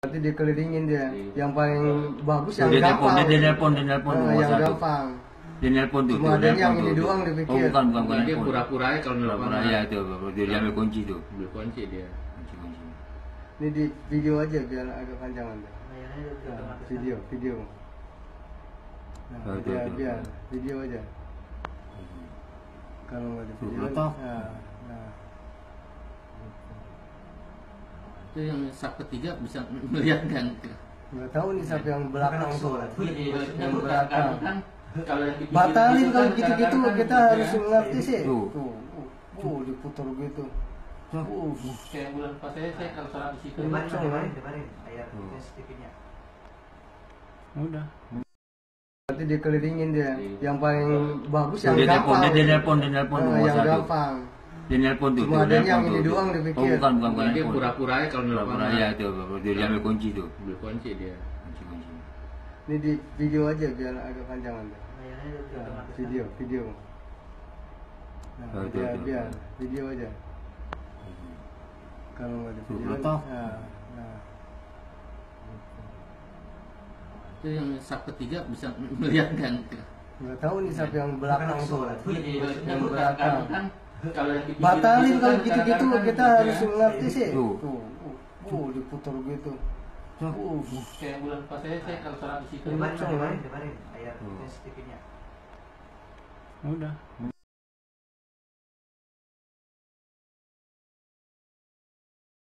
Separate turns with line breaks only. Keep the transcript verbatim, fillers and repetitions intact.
Nanti dikelilingin dia.
Iya.
Yang paling bagus yang
Dia
gampang.
nelpon, dia nelpon, dia nelpon
Ah,
tuh,
yang
WhatsApp tuh.
gampang.
Dia nelpon tuh,
Cuma
tuh,
ada yang
nelpon
ini
tuh,
doang
tuh.
dipikir.
Oh, bukan, bukan, bukan
Dia
nelpon.
pura-pura aja kalau nelpon.
Pura-pura ya itu, dia dia ambil kunci tuh.
Ambil kunci dia.
Kunci-kunci.
Ini di video aja biar agak panjangan. Nah, video, video. Nah,
Oh, itu,
biar,
itu.
biar video aja. Kalau nggak di
Tuh,
video,
letak.
nah, nah.
Itu yang sub ketiga bisa melihat kan?
Nggak tahu nih siapa yang belakang tuh.
Yang belakang kan kalau yang di pinggir
Batalin
gitu
kalau
kan,
gitu-gitu
kadang-kadang
kita
gitu
harus
ya.
ngerti sih.
Tuh.
Tuh, uh, uh, diputar gitu. Uh,
Kayak bulan pas saya, saya kalau sholat di situ.
Kemarin, kemarin,
kemarin ayat
Hmm.
C C T V-nya.
udah. Nanti dikelilingin dia.
Iya.
Yang paling bagus yang
Dia nelpon,
gampang.
dia dia nelpon, dia nelpon tuh,
Ah, yang
WhatsApp tuh.
gampang.
Dia nelpon tuh,
Cuma
tuh,
ada
nelpon
yang
tuh,
ini
tuh.
doang
Oh,
dipikir.
bukan, bukan, bukan
Dia
nelpon.
pura-pura aja kalau nelpon.
Pura-pura ya itu, dia dia ambil kunci tuh.
Ambil kunci dia.
Kunci-kunci.
Ini di video aja biar agak panjangan. Nah, video, video. Nah,
Oh, itu,
biar,
itu.
biar video aja. Kalau nggak di
Tuh,
video,
letak.
nah, nah.
Itu yang sub ketiga bisa melihat kan?
Nggak tahu nih siapa yang belakang tuh.
Yang belakang kan kalau yang di pinggir
Batalin
gitu
kalau
kan,
gitu-gitu
kadang-kadang
kita
gitu
harus
ya.
ngerti sih.
Tuh.
Tuh, uh, uh, diputar gitu. Uh,
Kayak bulan pas saya, saya kalau sholat di situ.
Kemarin,
Kemarin,
kemarin, kemarin ayat
Hmm.
C C T V-nya.
udah.